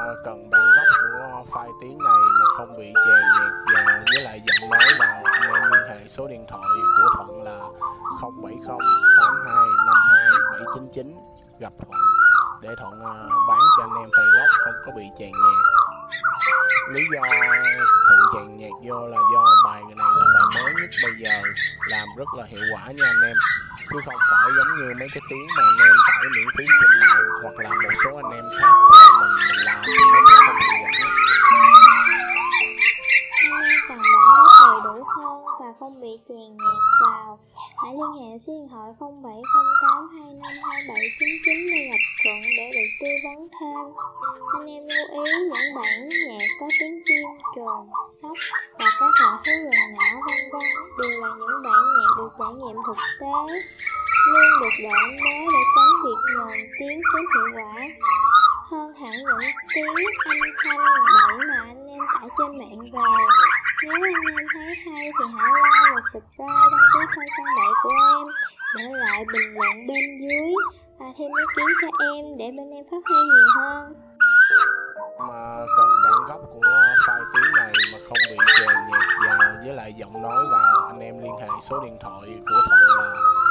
Cần bản gốc của file tiếng này mà không bị chèn nhạc vào với lại giọng nói vào, anh em liên hệ số điện thoại của Thuận là 07082527799 gặp Thuận để Thuận bán cho anh em file gốc không có bị chèn nhạc. Lý do Thuận chèn nhạc vô là do bài này là bài mới nhất bây giờ, làm rất là hiệu quả nha anh em, chứ không phải giống như mấy cái tiếng mà anh em tải miễn phí trên mạng hoặc là một số anh em khác cho mình làm thì nó sẽ không hiệu quả. Cần bản gốc đầy đủ hơn và không bị chèn nhạc vào, hãy liên hệ số điện thoại 0708252799 để gặp Thuận để được tư vấn thêm. Anh em lưu ý những bản nhạc có tiếng chim, trồn, sóc và các loại thú rừng nhỏ vân vân đều là những bản nhạc được trải nghiệm thực tế, luôn được đổi mới để tránh việc nhồi tiếng kém hiệu quả. Hơn hẳn những tiếng âm thanh bậy mà anh em tải trên mạng về. Nếu anh em thấy hay thì hãy like và subscribe, đăng ký kênh Săn Bậy của em, để lại bình luận bên dưới và thêm ý kiến cho em để bên em phát huy nhiều hơn. Mà cần bản gốc của file tiếng này mà không bị chèn nhạc vào với lại giọng nói vào, anh em liên hệ số điện thoại của Thuận là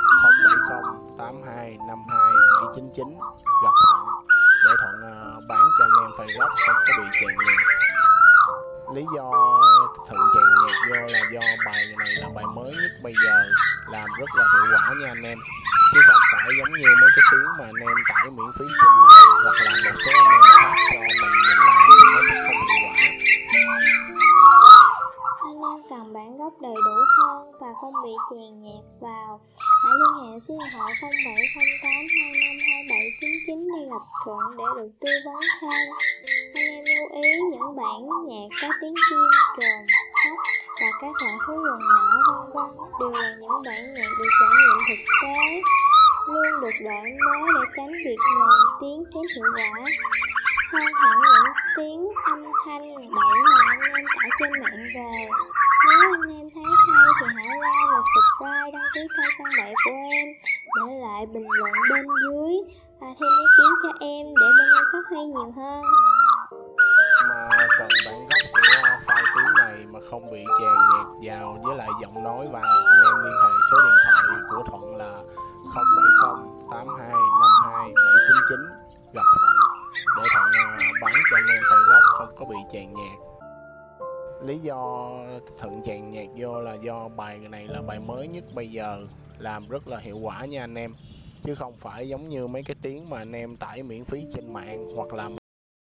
07082527799 gặp Thuận để Thuận bán cho anh em file gốc không có bị chèn nhạc. Lý do Thuận chèn nhạc vô là do bài này là bài mới nhất bây giờ, làm rất là hiệu quả nha anh em, chứ không phải giống như mấy cái tiếng mà anh em tải miễn phí trên mạng hoặc là một số anh em khác cho mình làm thì nó sẽ không hiệu quả. Anh em cần bản gốc đầy đủ hơn và không bị chèn nhạc vào, hãy liên hệ số điện thoại 0708252799 để gặp Thuận để được tư vấn thêm. Anh em lưu ý những bản nhạc có tiếng chim, trồn, sóc và các loại thú rừng nhỏ vân vân đều là những bản nhạc được trải nghiệm thực tế, luôn được đổi mới để tránh việc nhồi tiếng kém hiệu quả. Hơn hẳn những tiếng âm thanh bậy mà anh em tải trên mạng về. Nếu anh em thấy hay thì hãy like và subscribe, đăng ký kênh Săn Bậy của em, để lại bình luận bên dưới và thêm ý kiến cho em để bên em phát huy nhiều hơn. Mà cần bản gốc của file tiếng này mà không bị chèn nhạc vào với lại giọng nói vào, anh em liên hệ số điện thoại của Thuận là 07082527799 gặp Thuận để Thuận bán cho anh em file gốc không có bị chèn nhạc. Lý do Thuận chèn nhạc vô là do bài này là bài mới nhất bây giờ, làm rất là hiệu quả nha anh em, chứ không phải giống như mấy cái tiếng mà anh em tải miễn phí trên mạng hoặc là